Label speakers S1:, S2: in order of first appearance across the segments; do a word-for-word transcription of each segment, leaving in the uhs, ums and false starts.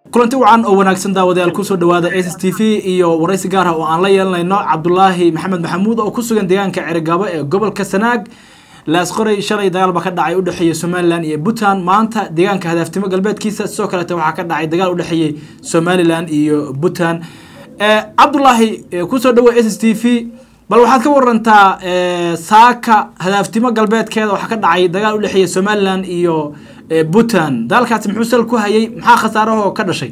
S1: kulanti wacan oo wanaagsan daawadayaal ku soo dhawaada S S T V iyo waraysi gaar ah oo aan la yeelanayno Cabdullaahi Mohamed Maxamuud oo ku sugan deegaanka Cerigabo ee gobolka Sanaag laas qoray shalay dagaal ba ka dhacay u dhaxeeyay Somaliland iyo Puntland maanta deegaanka hadaftimo galbeedkiisa soo kale waxa ka dhacay dagaal u dhaxeeyay Somaliland iyo Puntland ee Cabdullaahi ku soo dhawaada S S T V bal waxaad ka warantaa ee saaka hadaftimo galbeedkeeda waxa ka dhacay dagaal u dhaxeeyay Somaliland iyo Puntland dalkaas muxuu sal ku hayay maxaa khasaaraha ka dhashay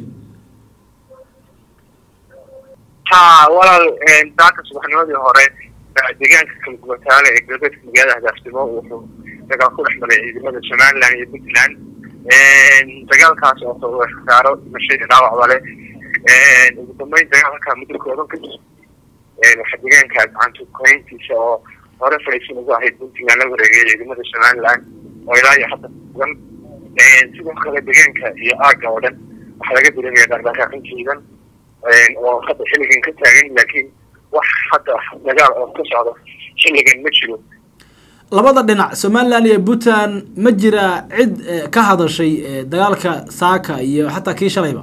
S2: ha walaal daaka subaxnimadii hore deegaanka kala gubataale ee galbeedka magaalada hadaftimo wuxuu dagaal ku dhexmaray ciidamada Somaliland iyo Puntland dagaalkaas oo soo khasaaro dhashay dhaawac wale ugu dambeyn dagaalka muddo kooban ka jir waxa deegaankaas aantu qoyntiisa oo hore fariisin ugu ahayd Puntland la wareegay ciidamada Somaliland oo ilaa iyo hadda sidoo kale deegaanka iyo aaga oo dhan waxa laga dareemayaa dhaqdhaqaaqin ciidan oo hadda xilligan ka taagan laakiin wax hadda dagaal oo ka socda xilligan ma jiro
S1: labada dhinac Somaliland iyo Puntland ma jira cid ka hadashay dagaalka saaka iyo hatta kii shalayba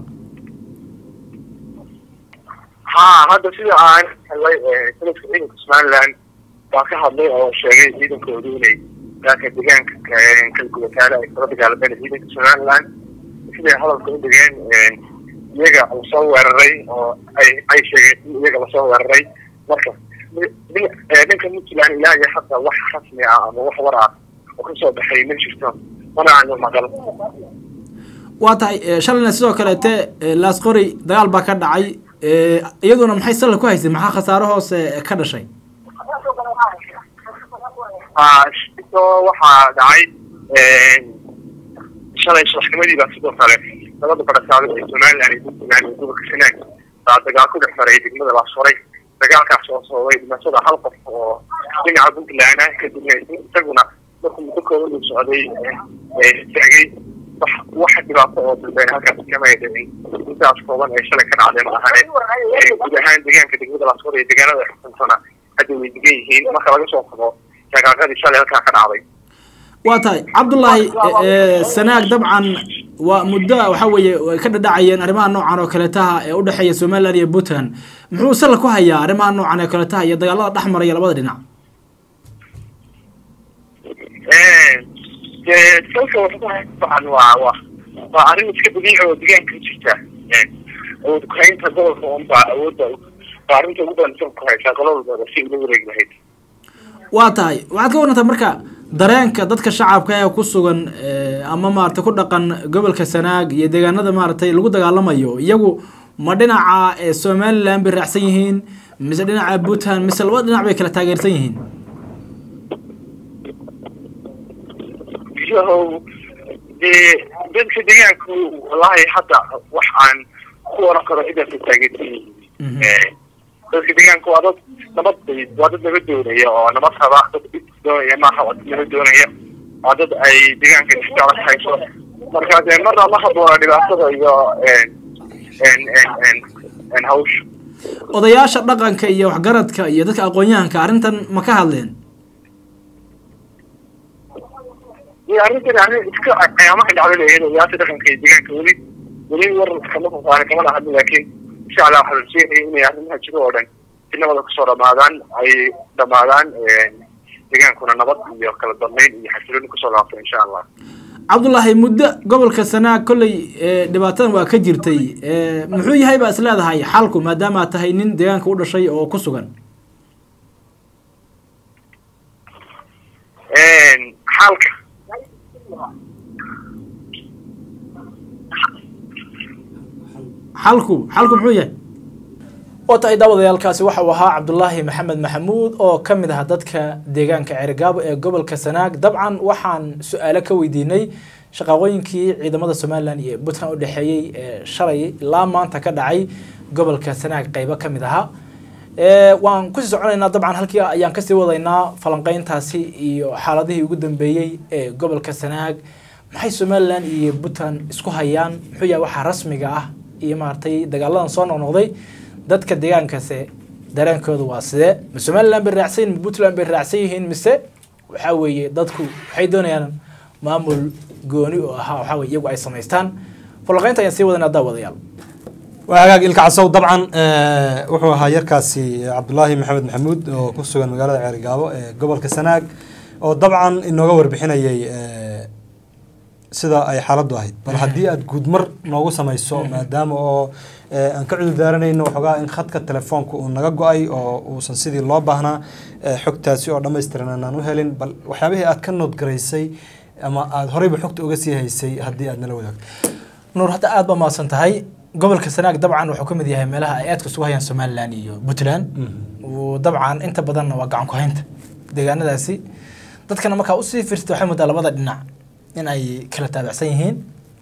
S2: ha hadda sida aan halay ee Somaliland baa ka hadlay oo sheegay ciidankoodu inay لكن ديجان كل كل كلا يفرض على بين هيدك Somaliland في هذا الكل ديجان يجا مصور الري أو أي أي شيء يجا مصور الري لكن ممكن مثل يعني لا حتى واحد خصني أو واحد وراء وكل شيء بحي من شفتهم وأنا عنده مقال
S1: واتاي شلنا سو كلته لاس قري دغال با كدعي iyaduna maxay sal ku haysay maxaa khasaaro hoos ka dhashay
S2: ah waxa dhacay ee shalay subaxnimadii baa sidoo kale labada Farasaaray ee Somaliland iyo Puntland ee gobolka Sanaag baa dagaal ku dhexmaray degmada la soray dagaalkaas oo soo way dhimasada hal qof oo dhinaca Puntland ah ka dibna isaguna markuu muddo kooban u socday ee tagay waxa dhibaato oo dalbeen halkaas kama yeedin intaas kooban ay shalay ka dhacday ma ahayn guud ahaan deegaanka degmada la soray deegaanada xukuntana hadda way degan yihiin marka laga soo qabo شغاقدي شالي halka ka dhacday
S1: waatay Cabdullaahi Sanaag dabcan waa muddo waxa weeye ka dhacayeen arimaha noocan oo kale taha ee u dhaxeeya Somaliland iyo Puntland muxuu sal ku hayaa arimaha noocan ee kale taha iyo dagaalada dhaxmaray labada dhinac
S2: ee salka waxaan waa waa arin iska badiic oo deegaanka jirta ee oo qoynta gobolka oo baa awoodda baarinta ugu badan ku haysa qolada si ugu wareegnayd
S1: waatahay waxaad ka warantaa marka dareenka dadka shacabka ee ku sugan ama maartay ku dhaqan gobolka Sanaag iyo deegaanada maartay lagu dagaalamayo iyagu ma dhinaca Somaliland bay raacsan yihiin mise dhinaca Puntland mise labada dhinac bay kala taageersan yihiin
S2: iyo de dadka deegaanku wallahi hadda wax aan ku warqado idan taageersan ee dadka deegaanku waa dad nabad waa dad naga doonaya oo nabad qaba dad doonaya ma aha naga doonaya waa dad ay deegaanka iska hayso marka de marna ma habboona dhibaatada iyo een een een een hawsh
S1: odayaasha dhaqanka iyo waxgaradka iyo dadka aqoon-yahanka arrintan ma ka hadleen
S2: iyo arrintan arrin iska qiyaamaha dhacday ee odayaasha dhaqanka iyo deegaanka weli weli war kama qaadan kama hadlin laakiin insha Allah waxa la sheegay in arrimaha jiro oo dhan inaba ku soo dhamaadaan ay dhamaadaan ee deegaankuna nabad iyo kala dambeyn iyo xasilooni ku soo laabto insha Allah
S1: Cabdullaahi muddo gobolka Sanaag kulay dhibaatadan waa ka jirtay muxuu yahay ba isleedahay xalku maadaama tahay nin deegaanka u dhashay oo ku sugan
S2: een xalka
S1: xalku xalku muxuu yahay وتاي داوديالكاسي waxa uu ahaa Cabdullaahi Mohamed Maxamuud oo kamid ah dadka deegaanka Cerigabo ee gobolka Sanaag dabcan waxaan su'aalo ka weydiinay shaqooyinkii ciidamada Somaliland iyo Puntland u dhaxeeyay shalay la maanta ka dhacay gobolka Sanaag qaybo kamid ah ee waan ku soconaynaa dabcan halkii ayaan ka sii wadaynaa falanqeyntaasi iyo xaaladihii ugu dambeeyay ee gobolka Sanaag maxay Somaliland iyo Puntland isku hayaan muxuu yahay waxa rasmiga ah iyo maartay dagaaladan soo noqnoqday dadka deegaankaasi dareenkoodu waa sidee Somaliland bay raacsan Puntland bay raacsan yihiin mise waxa weeye dadku waxay doonayaan maamul gooni oo ah waxa weeye iyagu ay sameystaan فلقينت أن سوى ذا داود يلا
S3: وهاجا الكعسو طبعا وحو هايركاسي عبد الله محمد محمود وكسوغان مقالة عرقابو Gobolka Sanaag oo dabcan inooga warbixinayay sida ay xaaladdu ahayd bal hadii aad gudmar noogu samayso maadaama oo aan ka cudud daaranayno waxoogaa in khadka telefoonka uu naga go'ay oo uusan sidii loo baahnaa xogtaasi oo dhammaystiran aan u helin bal waxyaabihii aad ka nood garaysay ama aad horeyba xogta uga sii haysay haddii aad nala wadaagto
S1: nuur hadda aad ba maasan tahay gobolka Sanaag dabcan wuxuu kamid yahay meelaha ay aad ka soo hayaan Somaliland iyo Puntland oo dabcan inta badan waa gacan ku haynta deegaanadaasi dadkana marka u sii fiirsato waxay muddo labada dhinac in ay kala taabacsan yihiin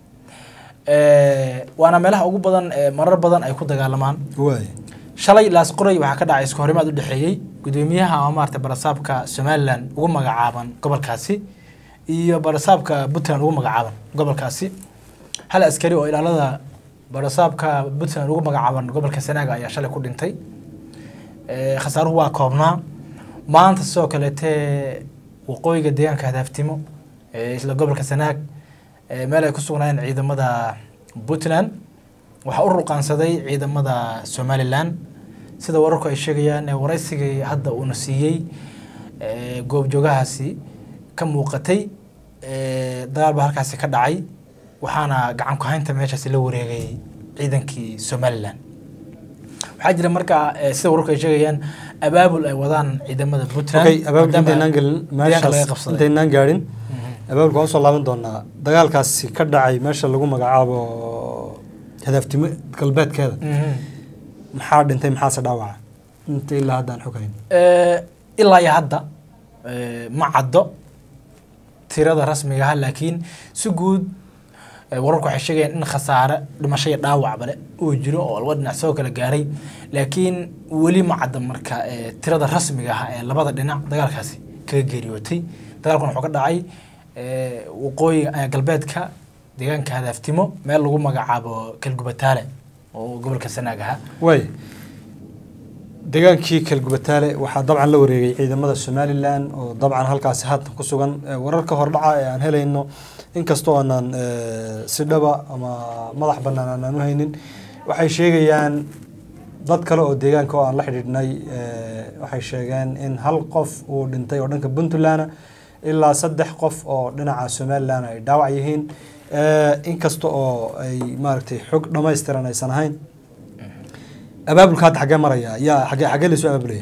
S1: ee waana meelaha ugu badan ee marar badan ay ku dagaalamaan
S3: way
S1: shalay laas qoray waxa ka dhacay isku horimaad u dhaxeeyay gudoomiyaha ama maarta barasaabka Somaliland ugu magacaaban gobolkaasi iyo barasaabka Puntland ugu magacaaban gobolkaasi hal askari oo ilaalada barasaabka Puntland ugu magacaaban gobolka Sanaag ayaa shalay ku dhintay ee khasaaruhu waa koobnaa maanta soo kale tee waqooyiga deegaanka hadaftimo ee isla gobolka Sanaag ee meel ay ku sugnaayeen ciidamada Puntland waxa uu ruqaansaday ciidamada Somaliland sida wararku ay sheegayaan ee waraysigii hadda uu nasiiyay ee goob joogahaasi ka muuqatay ee dagaal ba halkaas ka dhacay waxaana gacan ku haynta meeshaas la wareegay ciidankii Somaliland waxaa jira marka sida wararku ay sheegayaan abaabul ay wadaan ciidamada Puntland
S3: okay abaabul intaan galin meeshaas intaan gaarin abaabulka oo soo laaban doonaa dagaalkaasi ka dhacay meesha lagu magacaabo hadaftimo galbeedkeeda maxaa dhintay maxaa dhaawaca inta ilaa hadda aan xogayn
S1: ee ilaa ya hadda ee ma caddo tirada rasmiga ah laakiin si guud wararku waxay sheegayaan in khasaare dhimasho iyo dhaawac bale uu jiro oo laba dhinac soo kala gaaray laakiin wali ma cadda marka tirada rasmiga ah ee labada dhinac dagaalkaasi kaga geeriyootay dagaalkan wuxuu ka dhacay ee waqooyiga galbeedka deegaanka hadaftimo meel lagu magacaabo kalgubataale oo gobolka Sanaag ah
S3: way deegaankii kalgubataale waxa dabcan la wareegay ciidamada Somaliland oo dabcan halkaas hadda ku sugan wararka hordhaca ee aan helayno inkastoo aanan si dhaba ama madax bannaan aan u haynin waxay sheegayaan dad kale oo deegaanka oo aan la xidhiidhnay waxay sheegeen in hal qof uu dhintay oo dhanka Puntland ilaa saddex qof oo dhinaca Somaliland ay dhaawac yihiin inkastoo oo ay maaragtay xog dhameystiran aysan ahayn abaabulka hadda xagee maraya yaa xagee xagee la soo abaabulay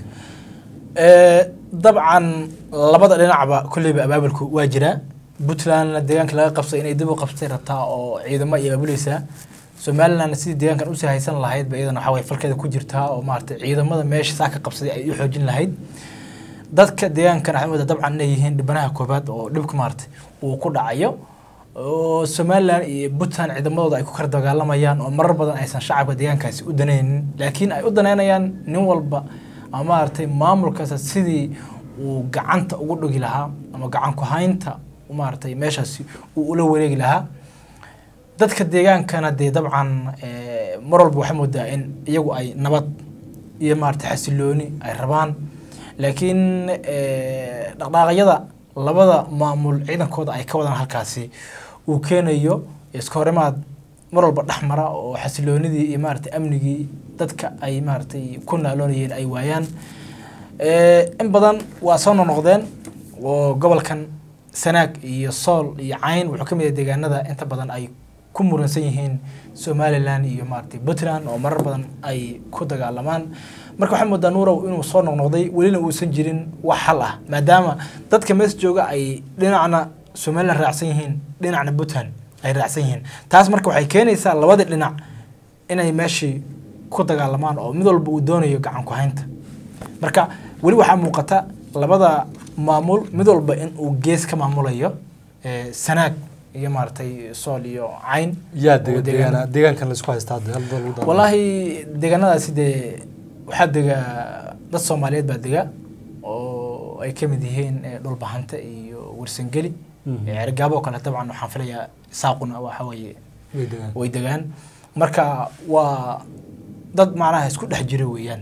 S1: ee dabcan labada dhinacba kulliba abaabulku waa jira Puntland deegaanka laga qabsay inay dib u qabtay rabtaa oo ciidamo iyo abaabuleysa Somaliland sidii deegaankan u sahaysan lahayd ba iyadana waxa way falkeeda ku jirtaa oo maartay ciidamada meesha saaka qabsaday ay u xoojin lahayd dadka deegaankan waxay dabcan leeyihiin dhibanaha koobaad oo dhibka maartay uu ku dhacayo oo Somaliland iyo Puntland ciidamadooda ay ku kala dagaalamayaan oo marar badan aysan shacabka deegaankaasi u danaynin laakiin ay u danaynayaan nin walba ama maartay maamulkaas sidii uu gacanta ugu dhigi lahaa ama gacan ku haynta maartay meeshaasi uu ula wareegi lahaa dadka deegaankana de dabcan ee mar walba waxa moodaa in iyagu ay nabad iyo maartay xasilooni ay rabaan laakiin ee dhaqdhaqaaqyada labada maamul ciidankooda ay ka wadaan halkaasi uu keenayo isku horimaad mar walba dhaxmara oo xasiloonidii iyo maartay amnigii dadka ay maartay ku naaloonayeen ay waayaan ee in badan waa soo noqdeen oo gobolkan Sanaag iyo Sool iyo Cayn wuxuu kamid yahay deegaanada inta badan ay ku muransan yihiin Somaliland iyo maartay Puntland oo marar badan ay ku dagaalamaan marka waxa moodaa Noor inuu soo noqnoqday walina uusan jirin wax xal ah maadaama dadka mees jooga ay dhinacna Somaliland raacsan yihiin dhinacna Puntland ay raacsan yihiin taas marka waxay keenaysaa labada dhinac inay meeshii ku dagaalamaan oo mid walba uu doonayo gacan ku haynta marka wali waxa muuqata labada maamul mid walba in uu gees ka maamulayo ee Sanaag iyo maartay Sool iyo Cayn
S3: yaa deegaana deegaankan la isku haystaa hal dal u
S1: wallahi deegaanadaasi de waxa dega dad Soomaaliyeed baa dega oo ay kamid yihiin dhul bahanta iyo warsangeli ee argabo kala tabcan waxaan filayaa saaquna waxa weeye way degaan marka waa dad macnaha isku dhex jira weeyaan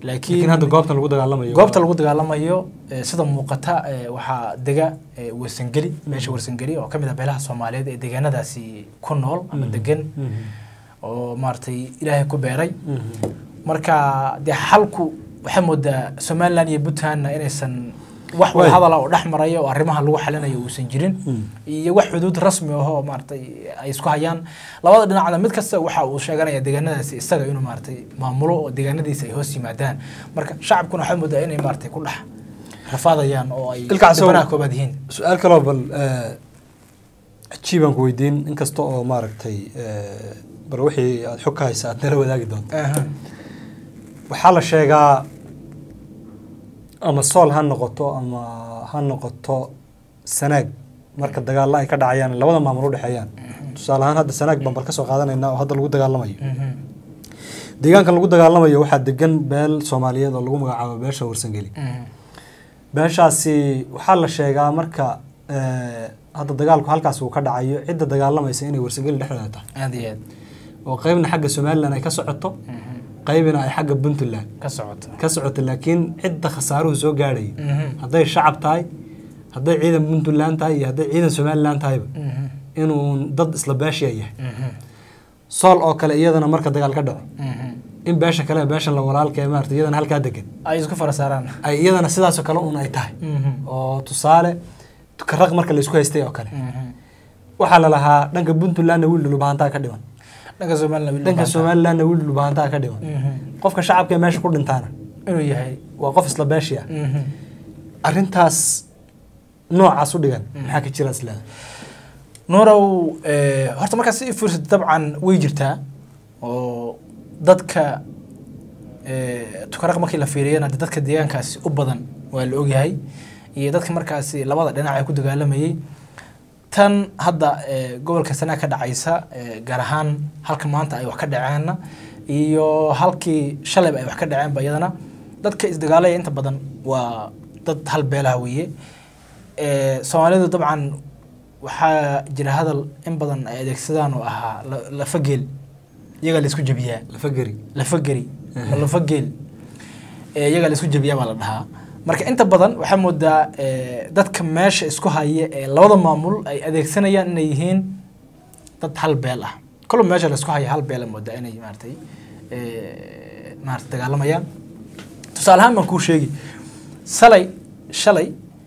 S3: laakiin hadda goobta lagu dagaalamayo
S1: goobta lagu dagaalamayo sida muuqata waxa dega warsangeli meesha warsangeli oo kamid ah beelaha Soomaaliyeed ee deegaanadaasi ku nool ama degan oo maartay Ilaahay ku beeray marka de xalku waxa moodaa Somaliland iyo Puntland inaysan wax wada hadal oo dhaxmarayo oo arrimaha lagu xalinayo uu san jirin iyo wax xuduud rasmi ah oo maartay ay isku hayaan labada dhinacna mid kasta waxa uu sheeganaya deegaanadaasi isaga inuu maartay maamulo oo deegaanadiisa ay hoos yimaadaan marka shacabkuna waxa moodaa inay maartay ku dhax rafaadayaan oo ay banaanka koobad yihiin
S3: su'aal kale oo bal ajiiban ku weydiin inkasta oo maartay bar wixii aad xog ka haysaa nala wadaagi doonto waxa la sheegaa ama sool ha noqoto ama ha noqoto Sanaag marka dagaal ay ka dhacayaan labada maamul u dhaxeeyaan tusaale ahaan hadda Sanaag baan bal ka soo qaadanaynaa oo hadda lagu dagaalamayo deegaanka lagu dagaalamayo waxa degan beel Soomaaliyeed oo lagu magacaabo beesha warsangeli beeshaasi waxa la sheegaa marka hadda dagaalku halkaas uu ka dhacayo cidda dagaalamaysa inay warsangeli dhexdeeda tahay
S1: aad iyo aad
S3: oo qaybna xagga Somaliland ay ka socoto qaybina ay xagga Puntland
S1: ka socoto
S3: ka socoto laakiin cidda khasaaruhu soo gaaray haday shacab tahay haday ciidan Puntland tahay iyo haday ciidan Somaliland tahay inuu dad isla beesha yahay sool oo kale iyadana marka dagaal ka dhaco in beesha kale beesha la walaalkay maartay iyadana halka degan
S1: ay isku farasaaraan
S3: ay iyadana sidaas oo kale uun ay tahay oo tusaale karaq marka la isku haystay oo kale waxa la lahaa dhanka Puntland wiil lu baahanta ka dhiman
S1: dhanka Somaliland
S3: dhanka Somaliland wiil lu baahanta ka dhiman qofka shacabka meesha ku dhintaana
S1: inuu yahay
S3: waa qof isla beesha arintaas noocaas u dhigan maxaa ka jira isla
S1: Noorow ee horta marka si fursad dabcan way jirtaa oo dadka ee tukaraq markii la fiiriyana dadka deegaankaasi u badan waa la ogyahay iyo dadka markaasi labada dhinac ay ku dagaalamayay tan hadda gobolka Sanaag ka dhacaysa gaar ahaan halka maanta ay wax ka dhaceen iyo halkii shalay ay wax ka dhaceen bayadana dadka isdagaalaya inta badan waa dad hal beelaha weeye ee Soomaalidu dabcan waxa jira hadal in badan ay adeegsadaan oo ahaa la fageel iyaga la isku jabiyaa
S3: la fagari
S1: la fagari la fageel ee iyaga la isku jabiyaa baa la dhahaa marka inta badan waxa moodaa dadka meesha isku haya ee labada maamul ay adeegsanayaan inay yihiin dad hal beel ah kullu meesha la isku haya hal beel moodaa inay maartay ee maartay dagaalamayaan tusaale ahaan ma ku sheegi salay shalay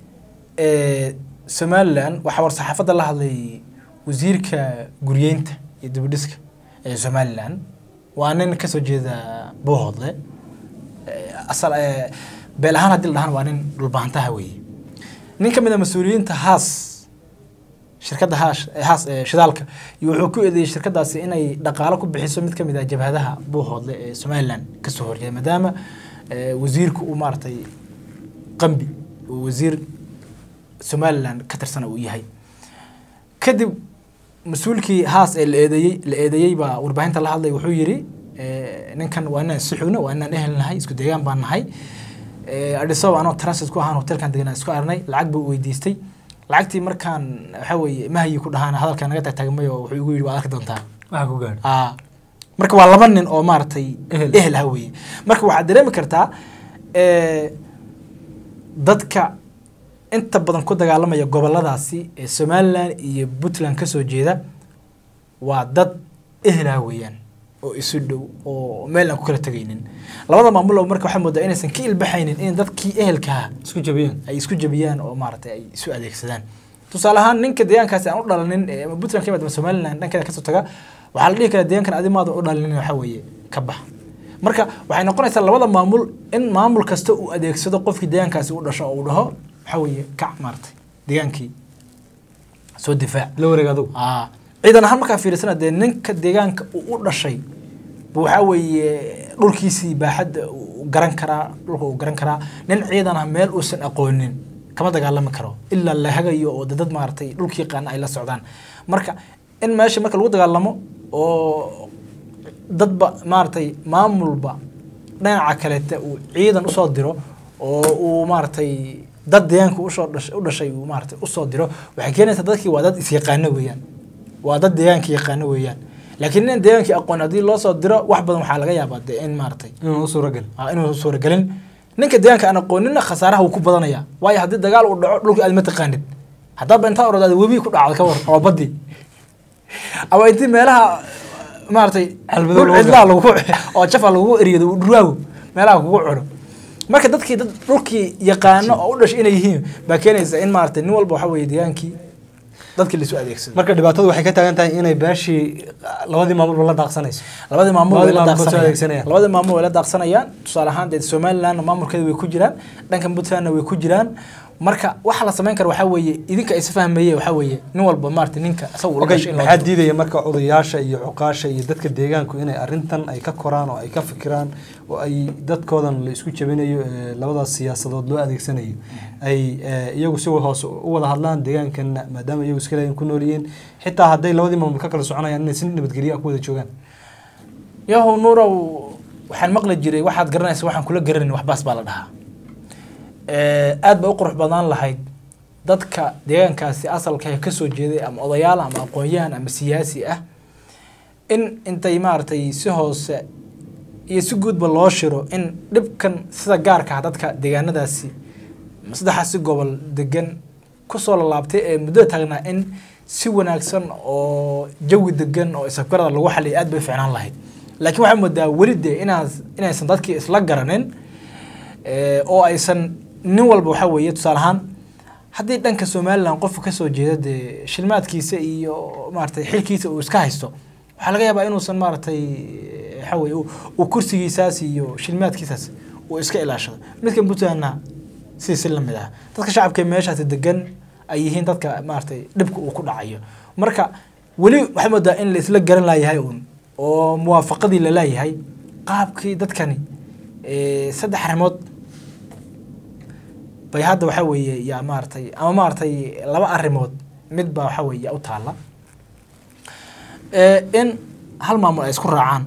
S1: ee Somaliland waxa war saxaafada la hadlay wasiirka guriyeynta iyo dibadhiska ee Somaliland waa nin ka soo jeeda Bohodle asal ee beel ahaan hadii la dhahan waa nin dhulbaantaha weeye nin ka mid ah mas'uuliyiinta haas shirkadda haas haas shidaalka iyo wuxuu ku eedeeyay shirkadaasi inay dhaqaale ku bixiso mid ka mid ah jabhadaha Bohodle ee Somaliland ka soo horjeeda maadaama wasiirku uu maartay qambi wasiir Somaliland ka tirsan uu yahay kadib mas'uulkii haas ee la eedeeyay la eedeeyay baa warbaahinta la hadlay wuxuu yiri ninkan waa inaan suxuuna waa inaan ehelnahay isku deegaan baan nahay ee adhiso anoo transit ku ahaan hotelkan deganaa isku arnay lacag buu weydiistay lacagtii markaan waxa weeye mahayi ku dhahaan hadalka naga tagtagmay oo wuxuu igu yiri waa arki doontaa
S3: waxa ku gaar
S1: ah marka waa laba nin oo maartay ehel ah weeye marka waxa dareemi kartaa ee dadka inta badan ku dagaalamaya goboladaasi ee Somaliland iyo Puntland ka soo jeeda waa dad ehla weeyaan oo isu dhow oo meel aan ku kala tagaynin labada maamul oo marka waxa moodaa inaysan ka ilbaxaynin in dadkii ehelka
S3: isku jabiyaan
S1: ay isku jabiyaan oo maartay ay isu adeegsadaan tusaale ahaan ninka deegaankaasi aan u dhalanin ee Puntland ka mid ah Somaliland dhanka ka soo taga waxa la dhihi karaa deegaankan adimaad u dhalanin waxa weeye ka bax marka waxay noqonaysaa labada maamul in maamul kasta uu adeegsado qofkii deegaankaasi u dhasho oo uu dhaho حوي كع مرتي ديانكي سو دفاع
S3: لو رجعوا
S1: آه إذا نحن ما كان في رسالة ده نك ديانك وقول شيء بوحوي رولكيسي بحد وجران كرا وجران كرا نن عيدا نعمل وسن أقولين كما تقال لما كرو إلا اللي هجا يو ضد مرتي رولكي قان إلى السودان مركا إن ماشي مركا الوضع قال لما و ضد مرتي معمول با نين عكلت وعيدا أصدره ومرتي dad deegaanka u soo dhashay u dhashay uu maartay u soo diro waxa keenaysa dadkii waa dad is yaqaan weeyaan waa dad deegaanka yaqaan weeyaan laakiin in deegaankii aqoon haddii loo soo diro wax badan waxaa laga yaabaa dee in maaragtay
S3: inuu suuragal
S1: ah inuu suuragelin ninka deegaanka aan aqoonina khasaaraha uu ku badanaya waayo haddii dagaal uu dhaco dhulka aad ma taqaanid haddaaba intaa orod aad webi ku dhacdo ka war oo badii ama intii meelaha maaragtay cidlaa lagu oo jafa lagu eriyado dhuraago meelaha kugu cuno marka dadkii dad dhulkii yaqaano oo u dhashay inay yihiin baa keenaysa in maaragtay nin walba waxa weeye deegaankii dadkii la soo adeegsado
S3: marka dhibaatadu waxay ka taagan tahay inay baashi labadii maamul la daaqsanayso
S1: labadii maamul way la daaqsanayaan labadii maamul way la daaqsanayaan tusaale ahaan dad Somaliland maamulkeeda way ku jiraan dhanka Puntland way ku jiraan marka waxa la sameyn karo waxa weeye idinka is fahmayay waxa weeye nin walba maartay ninka asagu u dhashay in
S3: la diiday marka odayaasha iyo xuqaasha iyo dadka deegaanku inay arintan ay ka koraan oo ay ka fikiraan oo ay dadkoodan la isku jabinayo labada siyaasadood loo adeegsanayo ay iyagu si hoos u wada hadlaan deegaankan maadaama iyagu iska leeyihiin ku nooliyeen xitaa haday labadii maamul ka kala soconayaan inay si nabadgeliyo ku wada joogaan
S1: yahow Noorow waxaan maqli jiray waxaad garanaysaa waxaan kula garanay wax baas baa la dhahaa aad ba u qurux badan lahayd dadka deegaankaasi asalka ka soo jeeday ama odayaal ama aqoonyahan ama siyaasi ah in intay maartay si hoose iyo si guudba loo shiro in dhibkan sida gaarka dadka deegaanadaasi saddexaasi gobol degan ku soo laabtay ee muddo taagnaa in si wanaagsan oo jawi degan oo isafgarada lagu xaliyay aad bay fiicnaan lahayd laakiin waxa moodaa wali de inaas inaysan dadkii isla garanin ee oo aysan nin walba waxa weeye tusaale ahaan haddii dhanka Somaliland qof ka soo jeeda de shilmaadkiisa iyo maartay xilkiisa uu iska haysto waxa laga yaabaa inuu san maartay waxa weeye uu kursigiisaas iyo shilmaadkiisaas uu iska ilaashado midka Puntland si si lamid ah dadka shacabka meeshaas degan ay yihiin dadka maartay dhibka uu ku dhacayo marka wali waxa moodaa in la isla garan laayahay oo muwaafaqadii la laayahay qaabkii dadkani ee saddex arrimood bay hadda waxa weeye yaa maartay ama maartay laba arrimood mid baa waxa weeye u taala ee in hal maamul ay isku raacaan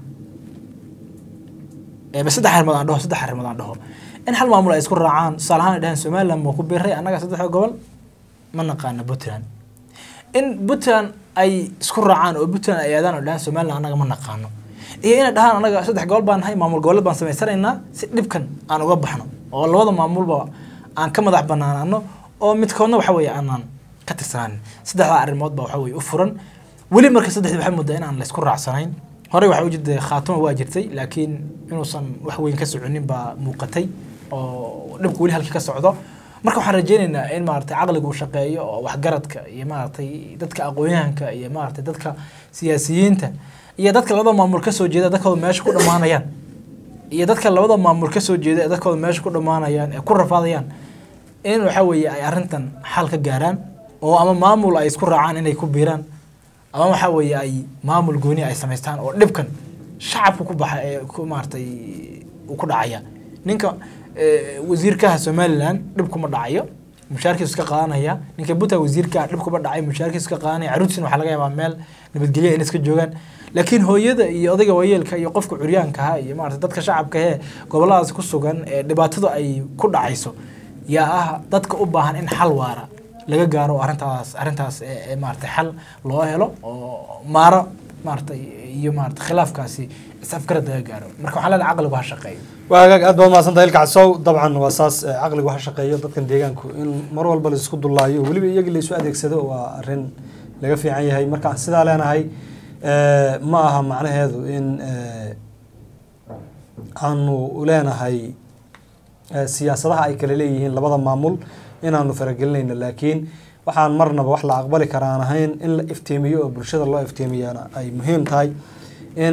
S1: ee ba saddex arrimood aan dhaho saddex arrimood aan dhaho in hal maamul ay isku raacaan salahan dhahan Somaliland ma ku biiray anaga saddex gobol ma naqaan Puntland in Puntland ay isku raacaan oo Puntland ay aadaan oo dhahan Somaliland anaga ma naqaano iyo in dhahan anaga saddex gobol baan hay maamul gobolad baan sameysanaynaa si dhibkan aan uga baxno oo labada maamulba aan ka madax banaanaano oo midkoodna waxa weeye aanan ka tirsan saddexda arrimood baa waxa weeye u furan wali marka saddexda waxa muddo in aan la isku raacsanayn hore waxa u jiray khaatimo waa jirtay laakiin inuusan wax weyn ka soconin baa muuqatay oo dhibku wali halkii ka socdo marka waxaan rajaynaynaa in maartay aqligu shaqeeyo oo wax garadka iyo maartay dadka aqoonyahanka iyo maartay dadka siyaasiyiinta iyo dadka labada maamul ka soo jeeda dadkooda meesha ku dhamaanayaan iyo dadka labada maamul ka soo jeeda dadkooda meesha ku dhamaanayaan ee ku rafaadayaan in waxa weeye ay arintan xal ka gaaraan oo ama maamul ay isku raacaan inay ku biiraan ama waxa weeye ay maamul gooni ay sameystaan oo dhibkan shacabku ku baxay ee ku maartay uu ku dhacaya ninka wasiirka Somaliland dhib kuma dhacayo mushaarkiisu ka qaadanaya ninka buta wasiirka dhib kuma dhacay mushaarkiisu ka qaadanaya caruurtiina waxa laga yaabaa meel nabadgelyo in iska joogaan laakiin hooyada iyo odayga waayeelka iyo qofka curyaanka ah iyo maartay dadka shacabka ee goboladaas ku sugan ee dhibaatada ay ku dhacayso yaa ah dadka u baahan in xal waara laga gaaro arintaas arintaas ee maartay xal loo helo oo maaro maartay iyo maartay khilaafkaasi isafgarad laga gaaro marka waxa la aqligu ha shaqeeyo
S3: waagaag aad baa maasan tahay ilkacsow dabcan waa saas aqligu ha shaqeeyo dadkan deegaanku in mar walba la isku dulaayo waliba iyaga la isu adeegsado waa arin laga fiican yahay marka sidaa leenahay ee ma aha macnaheedu in ee aanu leenahay siyaasadaha ay kala leeyihiin labada maamul inaanu faragelinayno laakiin waxaan marnaba wax la aqbali karaan ahayn in la iftiimiyo oo bulshada loo iftiimiyana ay muhiim tahay in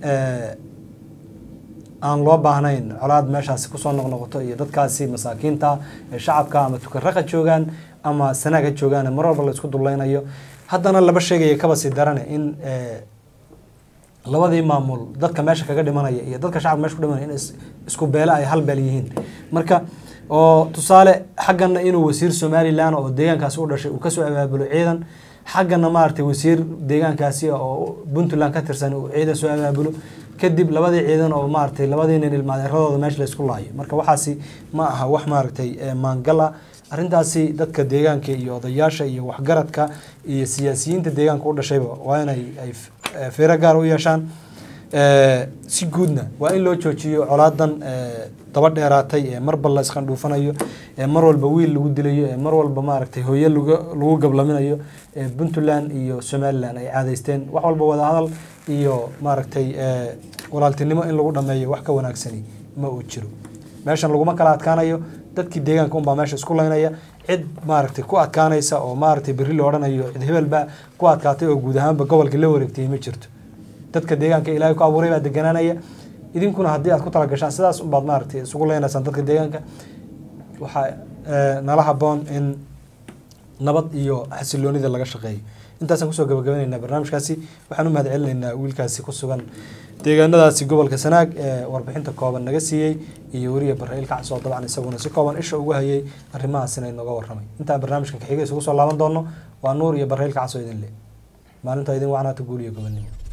S3: aan loo baahnayn colaad meeshaasi ku soo noqnoqoto iyo dadkaasi masaakiinta ee shacabka ama tukarraqa joogaan ama sanaaga joogaan mar walba la isku dulaynayo haddana laba sheegay kaba si darane in labadii maamul dadka meesha kaga dhimanaya iyo dadka shacabka meesha ku dhimanaya in isku beela ay hal beel yihiin marka oo tusaale xaggana inuu wasiir Somaliland oo deegaankaasi u dhashay uu ka soo abaabulo ciidan xaggana maartay wasiir deegaankaasi oo Puntland ka tirsan uu ciidan soo abaabulo kadib labadii ciidan oo maartay labadii nin ilmaadeeradooda meesha la isku laayo marka waxaasi ma aha wax maartay maangala arintaasi dadka deegaanka iyo odayaasha iyo waxgaradka iyo siyaasiyiinta deegaanka u dhashayba waa inay ay feera gaar u yeeshaan si guudna waa in loo joojiyo colaadan daba dheeraatay ee marba la isqan dhuufanayo ee mar walba wiil lagu dilayo ee mar walba maaragtay hooyo lagu gablaminayo ee Puntland iyo Somaliland ay caadaysteen wax walba wada hadal iyo maaragtay walaaltinimo in lagu dhameeyo wax ka wanaagsani ma uu jiro meeshan laguma kala adkaanayo dadkii deegaanka un baa meesha isku leynaya cid maaragtay ku adkaanaysa oo maaragtay berri la oranayo cid hebel baa ku adkaatay oo guud ahaanba gobolka la wareegtay ma jirto dadka deegaanka Ilaahay ku abuuray baa deegaanaya idinkuna haddii aad ku tala gashaan sidaas u baad maaragtay isugu leenaysan dadka deegaanka waxa nala haboon in nabad iyo xasiloonida laga shaqeeyo intaasaan kusoo gabagabaynaynaa barnaamijkaasi waxaan u mahad celinaynaa wiilkaasi ku sugan deegaanadaasi gobolka Sanaag ee warbixinta kooban naga siiyay iyo wariye Barreil ka soo dabcan isaguna si kooban isha ugu hayay arrimahaas inay naga warramay inta barnaamijkan ka xigay isugu soo laaban doono waa Noor iyo Barreil ka soo idin leh maalinta idin wacnaata guul iyo gobonimo